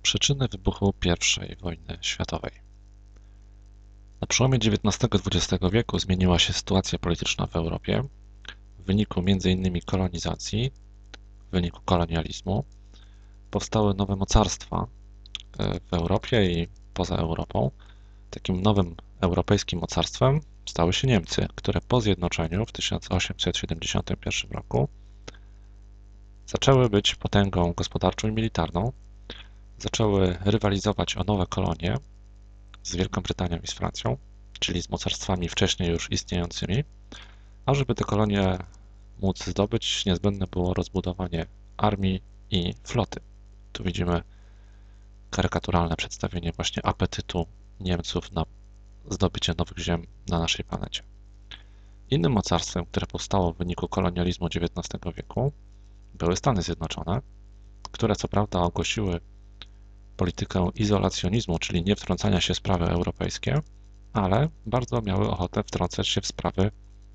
Przyczyny wybuchu I wojny światowej. Na przełomie XIX-XX wieku zmieniła się sytuacja polityczna w Europie w wyniku m.in. kolonizacji, w wyniku kolonializmu. Powstały nowe mocarstwa w Europie i poza Europą. Takim nowym europejskim mocarstwem stały się Niemcy, które po zjednoczeniu w 1871 roku zaczęły być potęgą gospodarczą i militarną, zaczęły rywalizować o nowe kolonie z Wielką Brytanią i z Francją, czyli z mocarstwami wcześniej już istniejącymi, a żeby te kolonie móc zdobyć, niezbędne było rozbudowanie armii i floty. Tu widzimy karykaturalne przedstawienie właśnie apetytu Niemców na zdobycie nowych ziem na naszej planecie. Innym mocarstwem, które powstało w wyniku kolonializmu XIX wieku, były Stany Zjednoczone, które co prawda ogłosiły politykę izolacjonizmu, czyli nie wtrącania się w sprawy europejskie, ale bardzo miały ochotę wtrącać się w sprawy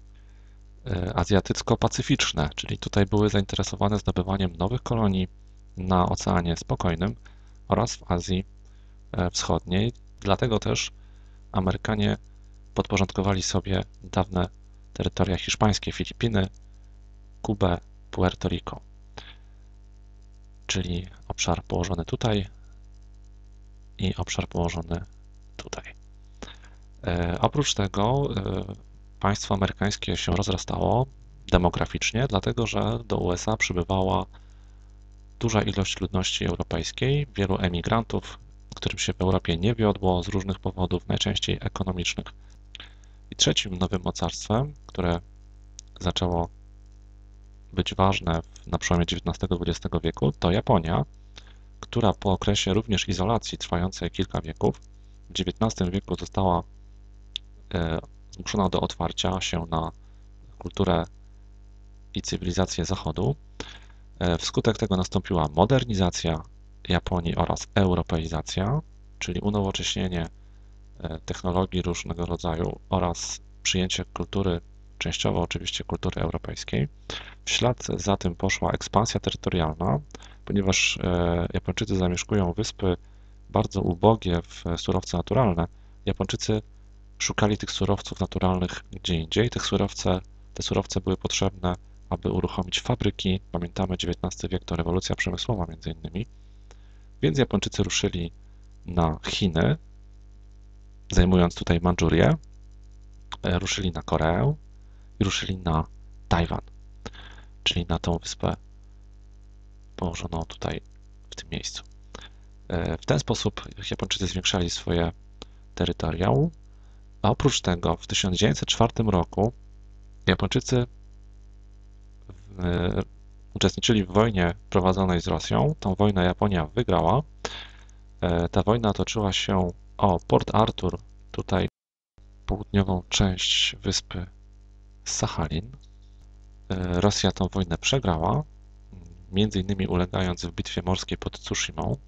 azjatycko-pacyficzne, czyli tutaj były zainteresowane zdobywaniem nowych kolonii na Oceanie Spokojnym oraz w Azji Wschodniej. Dlatego też Amerykanie podporządkowali sobie dawne terytoria hiszpańskie, Filipiny, Kubę, Puerto Rico, czyli obszar położony tutaj i obszar położony tutaj. Oprócz tego państwo amerykańskie się rozrastało demograficznie, dlatego że do USA przybywała duża ilość ludności europejskiej, wielu emigrantów, którym się w Europie nie wiodło z różnych powodów, najczęściej ekonomicznych. I trzecim nowym mocarstwem, które zaczęło być ważne na przełomie XIX-XX wieku, to Japonia, która po okresie również izolacji trwającej kilka wieków w XIX wieku została zmuszona do otwarcia się na kulturę i cywilizację Zachodu. Wskutek tego nastąpiła modernizacja Japonii oraz europeizacja, czyli unowocześnienie technologii różnego rodzaju oraz przyjęcie kultury, częściowo oczywiście kultury europejskiej. W ślad za tym poszła ekspansja terytorialna, ponieważ Japończycy zamieszkują wyspy bardzo ubogie w surowce naturalne. Japończycy szukali tych surowców naturalnych gdzie indziej. Te surowce były potrzebne, aby uruchomić fabryki. Pamiętamy XIX wiek to rewolucja przemysłowa między innymi. Więc Japończycy ruszyli na Chiny, zajmując tutaj Mandżurię, ruszyli na Koreę i ruszyli na Tajwan, czyli na tą wyspę położoną tutaj w tym miejscu. W ten sposób Japończycy zwiększali swoje terytorium, a oprócz tego w 1904 roku Japończycy uczestniczyli w wojnie prowadzonej z Rosją. Tą wojnę Japonia wygrała. Ta wojna toczyła się o Port Arthur, tutaj południową część wyspy Sachalin. Rosja tą wojnę przegrała, między innymi ulegając w bitwie morskiej pod Tsushimą.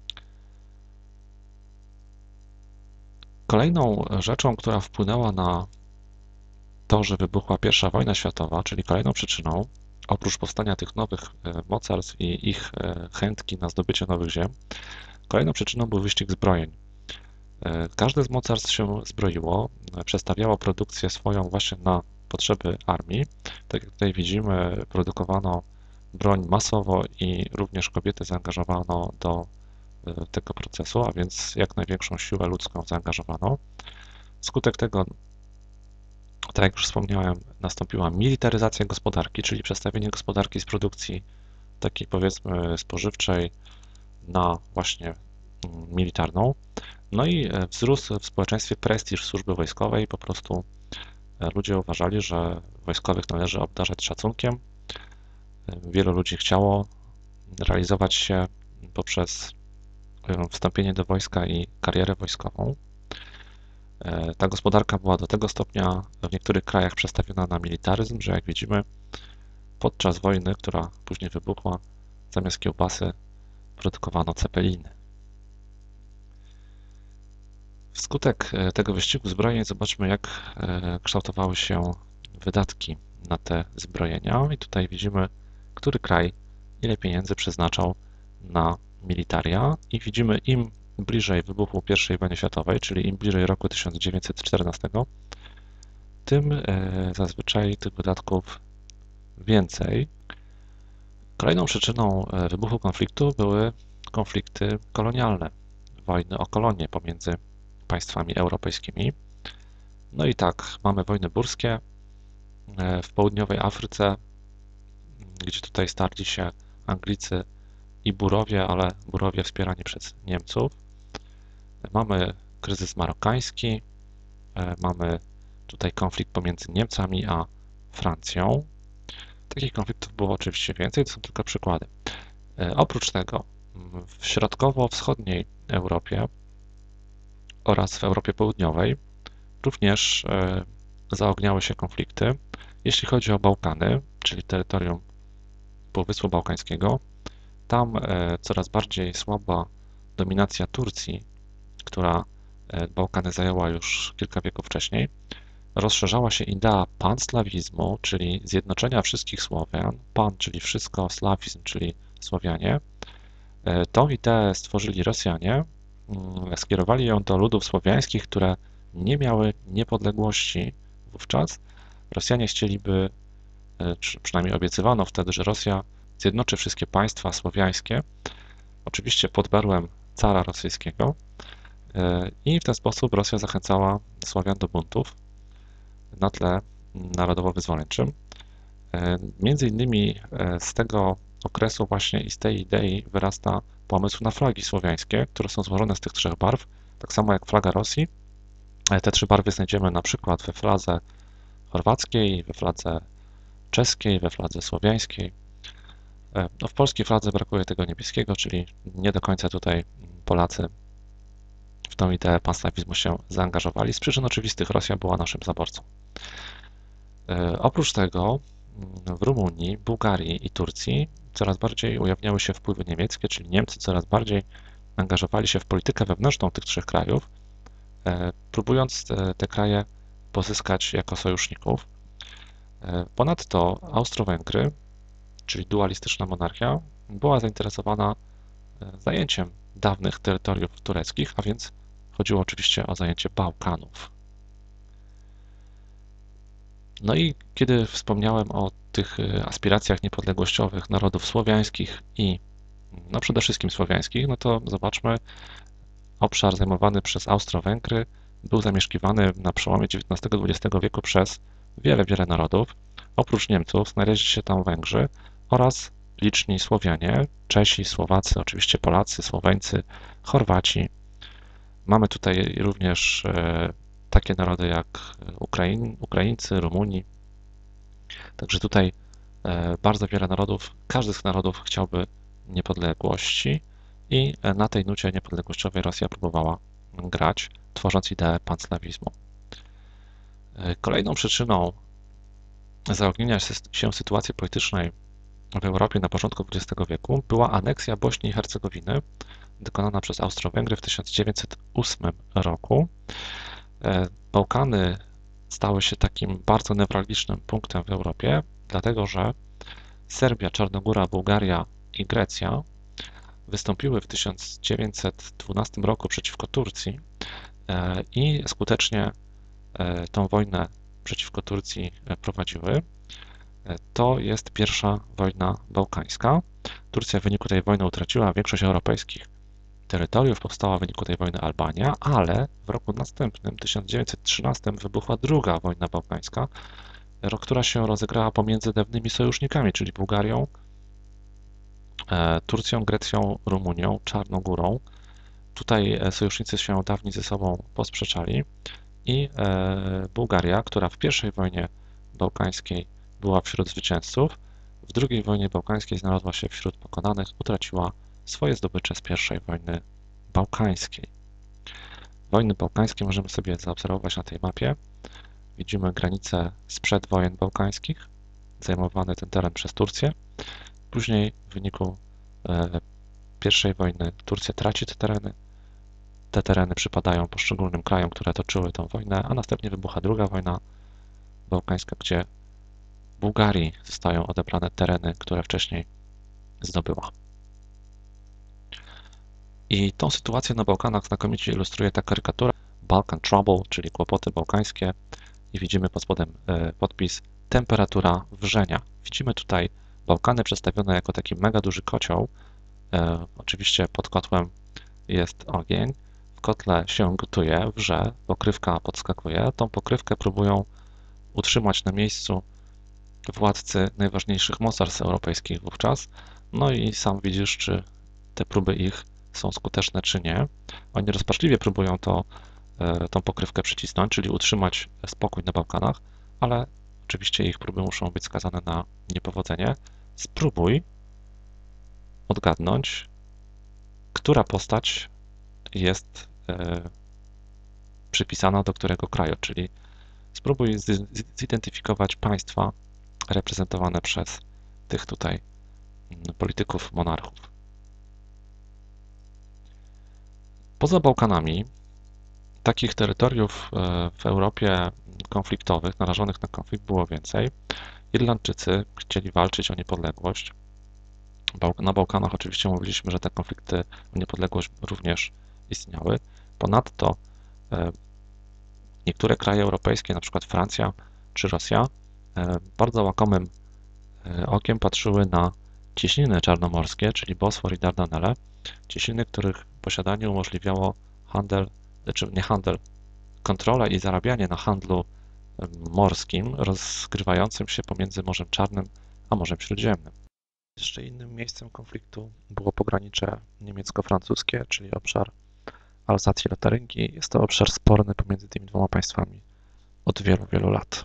Kolejną rzeczą, która wpłynęła na to, że wybuchła I wojna światowa, czyli kolejną przyczyną, oprócz powstania tych nowych mocarstw i ich chętki na zdobycie nowych ziem, kolejną przyczyną był wyścig zbrojeń. Każde z mocarstw się zbroiło, przestawiało produkcję swoją właśnie na potrzeby armii. Tak jak tutaj widzimy, produkowano broń masowo i również kobiety zaangażowano do tego procesu, a więc jak największą siłę ludzką zaangażowano. Wskutek tego, tak jak już wspomniałem, nastąpiła militaryzacja gospodarki, czyli przestawienie gospodarki z produkcji takiej powiedzmy spożywczej na właśnie militarną. No i wzrósł w społeczeństwie prestiż służby wojskowej. Po prostu ludzie uważali, że wojskowych należy obdarzać szacunkiem. Wielu ludzi chciało realizować się poprzez wstąpienie do wojska i karierę wojskową. Ta gospodarka była do tego stopnia w niektórych krajach przestawiona na militaryzm, że jak widzimy, podczas wojny, która później wybuchła, zamiast kiełbasy produkowano cepeliny. Wskutek tego wyścigu zbrojeń zobaczmy, jak kształtowały się wydatki na te zbrojenia. I tutaj widzimy, który kraj ile pieniędzy przeznaczał na militaria i widzimy im bliżej wybuchu I wojny światowej, czyli im bliżej roku 1914, tym zazwyczaj tych wydatków więcej. Kolejną przyczyną wybuchu konfliktu były konflikty kolonialne, wojny o kolonie pomiędzy państwami europejskimi. No i tak, mamy wojny burskie w południowej Afryce, gdzie tutaj starli się Anglicy i Burowie, ale Burowie wspierani przez Niemców. Mamy kryzys marokański, mamy tutaj konflikt pomiędzy Niemcami a Francją. Takich konfliktów było oczywiście więcej, to są tylko przykłady. Oprócz tego w środkowo-wschodniej Europie oraz w Europie Południowej również zaogniały się konflikty. Jeśli chodzi o Bałkany, czyli terytorium Półwyspu Bałkańskiego, tam coraz bardziej słaba dominacja Turcji, która Bałkany zajęła już kilka wieków wcześniej, rozszerzała się idea panslawizmu, czyli zjednoczenia wszystkich Słowian, pan, czyli wszystko, slawizm, czyli Słowianie. Tą ideę stworzyli Rosjanie, skierowali ją do ludów słowiańskich, które nie miały niepodległości wówczas. Rosjanie chcieliby, czy przynajmniej obiecywano wtedy, że Rosja zjednoczy wszystkie państwa słowiańskie, oczywiście pod berłem cara rosyjskiego, i w ten sposób Rosja zachęcała Słowian do buntów na tle narodowo-wyzwoleńczym. Między innymi z tego okresu właśnie i z tej idei wyrasta pomysł na flagi słowiańskie, które są złożone z tych trzech barw, tak samo jak flaga Rosji. Te trzy barwy znajdziemy na przykład we fladze chorwackiej, we fladze czeskiej, we fladze słowiańskiej. No, w polskiej fladze brakuje tego niebieskiego, czyli nie do końca tutaj Polacy w tą ideę panslawizmu się zaangażowali. Z przyczyn oczywistych Rosja była naszym zaborcą. Oprócz tego w Rumunii, Bułgarii i Turcji coraz bardziej ujawniały się wpływy niemieckie, czyli Niemcy coraz bardziej angażowali się w politykę wewnętrzną tych trzech krajów, próbując te kraje pozyskać jako sojuszników. Ponadto Austro-Węgry, czyli dualistyczna monarchia, była zainteresowana zajęciem dawnych terytoriów tureckich, a więc chodziło oczywiście o zajęcie Bałkanów. No i kiedy wspomniałem o tych aspiracjach niepodległościowych narodów słowiańskich i no przede wszystkim słowiańskich, no to zobaczmy, obszar zajmowany przez Austro-Węgry był zamieszkiwany na przełomie XIX-XX wieku przez wiele narodów. Oprócz Niemców znaleźli się tam Węgrzy oraz liczni Słowianie, Czesi, Słowacy, oczywiście Polacy, Słoweńcy, Chorwaci. Mamy tutaj również takie narody jak Ukraińcy, Rumuni. Także tutaj bardzo wiele narodów, każdy z tych narodów chciałby niepodległości i na tej nucie niepodległościowej Rosja próbowała grać, tworząc ideę panslawizmu. Kolejną przyczyną zaognienia się sytuacji politycznej w Europie na początku XX wieku była aneksja Bośni i Hercegowiny dokonana przez Austro-Węgry w 1908 roku. Bałkany stały się takim bardzo newralgicznym punktem w Europie, dlatego że Serbia, Czarnogóra, Bułgaria i Grecja wystąpiły w 1912 roku przeciwko Turcji i skutecznie tą wojnę przeciwko Turcji prowadziły. To jest pierwsza wojna bałkańska. Turcja w wyniku tej wojny utraciła większość europejskich terytoriów, powstała w wyniku tej wojny Albania, ale w roku następnym, 1913, wybuchła druga wojna bałkańska, która się rozegrała pomiędzy dawnymi sojusznikami, czyli Bułgarią, Turcją, Grecją, Rumunią, Czarnogórą. Tutaj sojusznicy się dawniej ze sobą posprzeczali i Bułgaria, która w pierwszej wojnie bałkańskiej była wśród zwycięzców, w drugiej wojnie bałkańskiej znalazła się wśród pokonanych, utraciła swoje zdobycze z pierwszej wojny bałkańskiej. Wojny bałkańskie możemy sobie zaobserwować na tej mapie. Widzimy granice sprzed wojen bałkańskich, zajmowany ten teren przez Turcję. Później w wyniku pierwszej wojny Turcja traci te tereny. Te tereny przypadają poszczególnym krajom, które toczyły tę wojnę, a następnie wybucha druga wojna bałkańska, gdzie Bułgarii zostają odebrane tereny, które wcześniej zdobyła. I tą sytuację na Bałkanach znakomicie ilustruje ta karykatura Balkan Trouble, czyli kłopoty bałkańskie. I widzimy pod spodem podpis temperatura wrzenia. Widzimy tutaj Bałkany przedstawione jako taki mega duży kocioł. Oczywiście pod kotłem jest ogień. W kotle się gotuje, wrze, pokrywka podskakuje. Tą pokrywkę próbują utrzymać na miejscu władcy najważniejszych mocarstw europejskich wówczas. No i sam widzisz, czy te próby ich są skuteczne, czy nie. Oni rozpaczliwie próbują tą pokrywkę przycisnąć, czyli utrzymać spokój na Bałkanach, ale oczywiście ich próby muszą być skazane na niepowodzenie. Spróbuj odgadnąć, która postać jest przypisana do którego kraju, czyli spróbuj zidentyfikować państwa reprezentowane przez tych tutaj polityków, monarchów. Poza Bałkanami takich terytoriów w Europie konfliktowych, narażonych na konflikt było więcej. Irlandczycy chcieli walczyć o niepodległość. Na Bałkanach oczywiście mówiliśmy, że te konflikty o niepodległość również istniały. Ponadto niektóre kraje europejskie, na przykład Francja czy Rosja, bardzo łakomym okiem patrzyły na cieśniny czarnomorskie, czyli Bosfor i Dardanelle, cieśniny, których posiadanie umożliwiało handel, czy nie handel, kontrolę i zarabianie na handlu morskim rozgrywającym się pomiędzy Morzem Czarnym a Morzem Śródziemnym. Jeszcze innym miejscem konfliktu było pogranicze niemiecko-francuskie, czyli obszar Alzacji-Lotaryngii. Jest to obszar sporny pomiędzy tymi dwoma państwami od wielu, wielu lat.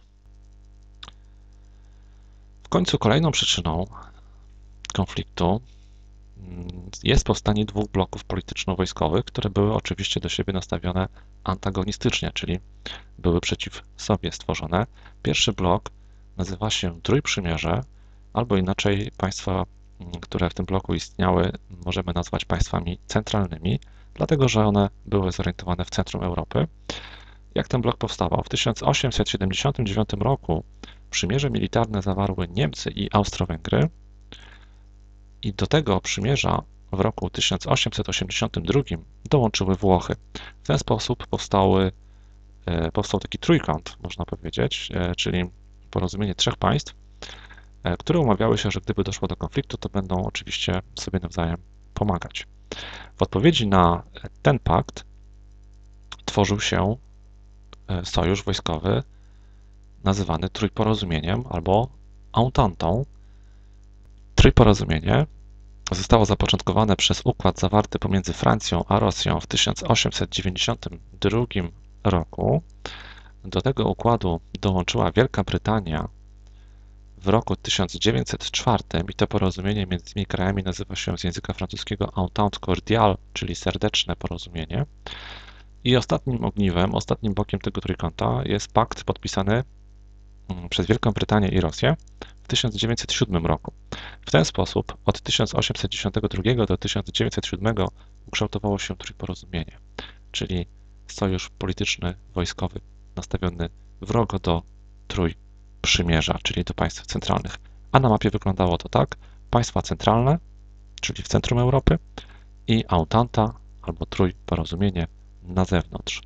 W końcu kolejną przyczyną konfliktu jest powstanie dwóch bloków polityczno-wojskowych, które były oczywiście do siebie nastawione antagonistycznie, czyli były przeciw sobie stworzone. Pierwszy blok nazywa się Trójprzymierze, albo inaczej państwa, które w tym bloku istniały, możemy nazwać państwami centralnymi, dlatego że one były zorientowane w centrum Europy. Jak ten blok powstawał? W 1879 roku przymierze militarne zawarły Niemcy i Austro-Węgry i do tego przymierza w roku 1882 dołączyły Włochy. W ten sposób powstał taki trójkąt, można powiedzieć, czyli porozumienie trzech państw, które umawiały się, że gdyby doszło do konfliktu, to będą oczywiście sobie nawzajem pomagać. W odpowiedzi na ten pakt tworzył się sojusz wojskowy nazywany Trójporozumieniem albo Ententą. Trójporozumienie zostało zapoczątkowane przez układ zawarty pomiędzy Francją a Rosją w 1892 roku. Do tego układu dołączyła Wielka Brytania w roku 1904 i to porozumienie między tymi krajami nazywa się z języka francuskiego Entente cordiale, czyli serdeczne porozumienie. I ostatnim ogniwem, ostatnim bokiem tego trójkąta jest pakt podpisany przez Wielką Brytanię i Rosję w 1907 roku. W ten sposób od 1892 do 1907 ukształtowało się trójporozumienie, czyli sojusz polityczny, wojskowy nastawiony wrogo do Trójprzymierza, czyli do państw centralnych. A na mapie wyglądało to tak: państwa centralne, czyli w centrum Europy, i Ententa albo Trójporozumienie na zewnątrz.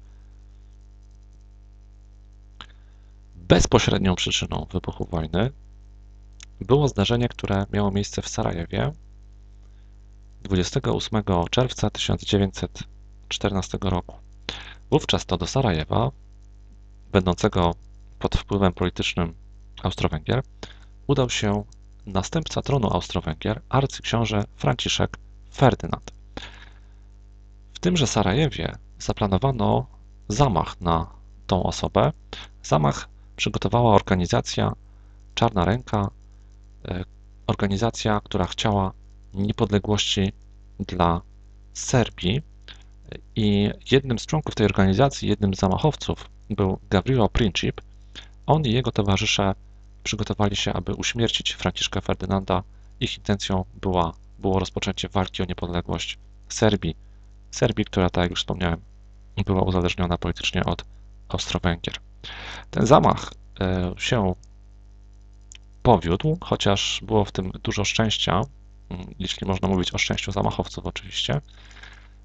Bezpośrednią przyczyną wybuchu wojny było zdarzenie, które miało miejsce w Sarajewie 28 czerwca 1914 roku. Wówczas to do Sarajewa, będącego pod wpływem politycznym Austro-Węgier, udał się następca tronu Austro-Węgier, arcyksiąże Franciszek Ferdynand. W tymże Sarajewie zaplanowano zamach na tą osobę. Zamach przygotowała organizacja Czarna Ręka, organizacja, która chciała niepodległości dla Serbii, i jednym z członków tej organizacji, jednym z zamachowców był Gavrilo Princip. On i jego towarzysze przygotowali się, aby uśmiercić Franciszka Ferdynanda. Ich intencją było rozpoczęcie walki o niepodległość Serbii, która, tak jak już wspomniałem, była uzależniona politycznie od Austro-Węgier. Ten zamach się powiódł, chociaż było w tym dużo szczęścia, jeśli można mówić o szczęściu zamachowców oczywiście.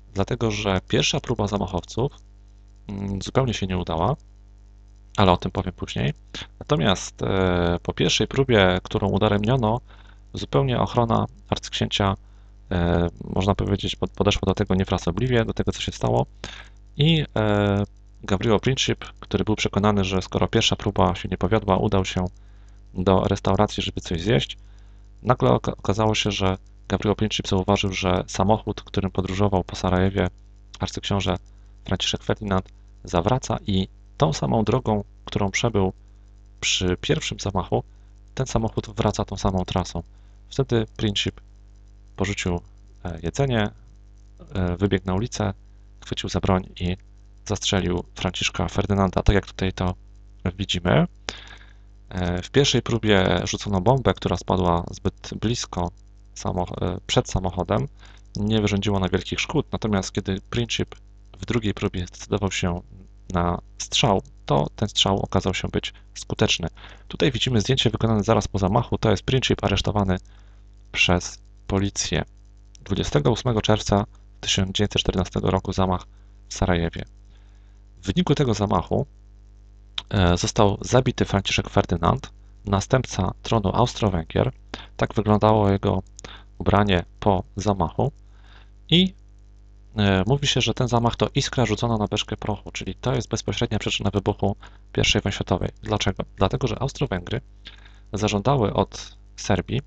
dlatego że pierwsza próba zamachowców zupełnie się nie udała, ale o tym powiem później. Natomiast po pierwszej próbie, którą udaremniono, zupełnie ochrona arcyksięcia, można powiedzieć, podeszła do tego niefrasobliwie, do tego, co się stało. I Gabriel Princip, który był przekonany, że skoro pierwsza próba się nie powiodła, udał się do restauracji, żeby coś zjeść. Nagle okazało się, że Gabriel Princip zauważył, że samochód, którym podróżował po Sarajewie arcyksiąże Franciszek Ferdynand, zawraca i tą samą drogą, którą przebył przy pierwszym zamachu, ten samochód wraca tą samą trasą. Wtedy Princip porzucił jedzenie, wybiegł na ulicę, chwycił za broń i zastrzelił Franciszka Ferdynanda, tak jak tutaj to widzimy. W pierwszej próbie rzucono bombę, która spadła zbyt blisko przed samochodem. Nie wyrządziło na wielkich szkód, natomiast kiedy Princip w drugiej próbie zdecydował się na strzał, to ten strzał okazał się być skuteczny. Tutaj widzimy zdjęcie wykonane zaraz po zamachu. To jest Princip aresztowany przez policję. 28 czerwca 1914 roku zamach w Sarajewie. W wyniku tego zamachu został zabity Franciszek Ferdynand, następca tronu Austro-Węgier. Tak wyglądało jego ubranie po zamachu. I mówi się, że ten zamach to iskra rzucona na beczkę prochu, czyli to jest bezpośrednia przyczyna wybuchu I wojny światowej. Dlaczego? Dlatego, że Austro-Węgry zażądały od Serbii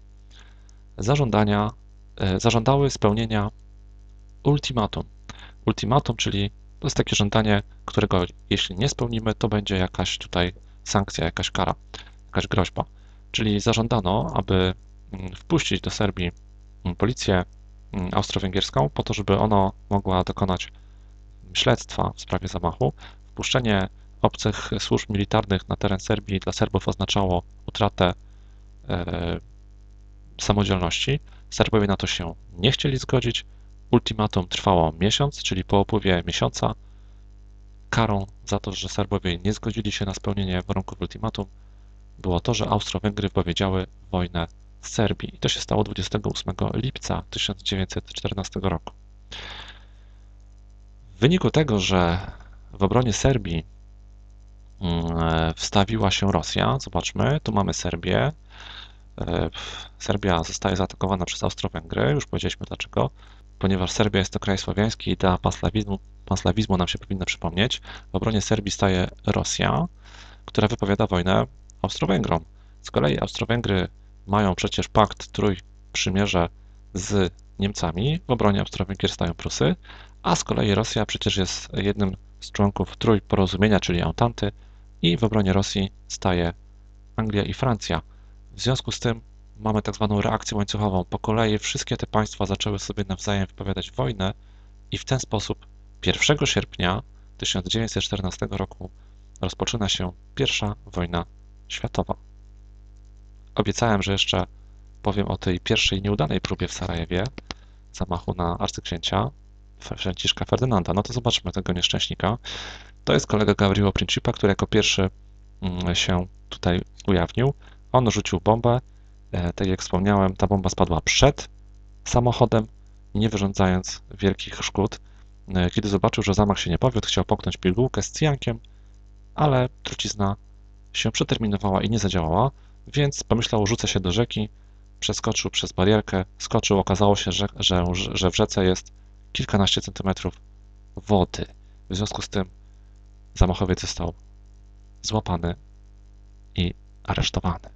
zażądały spełnienia ultimatum. Ultimatum, czyli to jest takie żądanie, którego jeśli nie spełnimy, to będzie jakaś tutaj sankcja, jakaś kara, jakaś groźba. Czyli zażądano, aby wpuścić do Serbii policję austro-węgierską po to, żeby ona mogła dokonać śledztwa w sprawie zamachu. Wpuszczenie obcych służb militarnych na teren Serbii dla Serbów oznaczało utratę samodzielności. Serbowie na to się nie chcieli zgodzić. Ultimatum trwało miesiąc, czyli po upływie miesiąca karą za to, że Serbowie nie zgodzili się na spełnienie warunków ultimatum, było to, że Austro-Węgry wypowiedziały wojnę Serbii. I to się stało 28 lipca 1914 roku. W wyniku tego, że w obronie Serbii wstawiła się Rosja, zobaczmy, tu mamy Serbię. Serbia zostaje zaatakowana przez Austro-Węgry, już powiedzieliśmy dlaczego. Ponieważ Serbia jest to kraj słowiański, idea panslawizmu nam się powinna przypomnieć. W obronie Serbii staje Rosja, która wypowiada wojnę Austro-Węgrom. Z kolei Austro-Węgry mają przecież pakt Trójprzymierze z Niemcami, w obronie Austro-Węgier stają Prusy, a z kolei Rosja przecież jest jednym z członków Trójporozumienia, czyli Ententy, i w obronie Rosji staje Anglia i Francja. W związku z tym mamy tak zwaną reakcję łańcuchową. Po kolei wszystkie te państwa zaczęły sobie nawzajem wypowiadać wojnę i w ten sposób 1 sierpnia 1914 roku rozpoczyna się I wojna światowa. Obiecałem, że jeszcze powiem o tej pierwszej nieudanej próbie w Sarajewie, zamachu na arcyksięcia Franciszka Ferdynanda. No to zobaczmy tego nieszczęśnika. To jest kolega Gabriela Principa, który jako pierwszy się tutaj ujawnił. On rzucił bombę. Tak jak wspomniałem, ta bomba spadła przed samochodem, nie wyrządzając wielkich szkód. Kiedy zobaczył, że zamach się nie powiódł, chciał poknąć pigułkę z cyjankiem, ale trucizna się przeterminowała i nie zadziałała, więc pomyślał, rzucę się do rzeki, przeskoczył przez barierkę, skoczył, okazało się, że w rzece jest kilkanaście centymetrów wody. W związku z tym zamachowiec został złapany i aresztowany.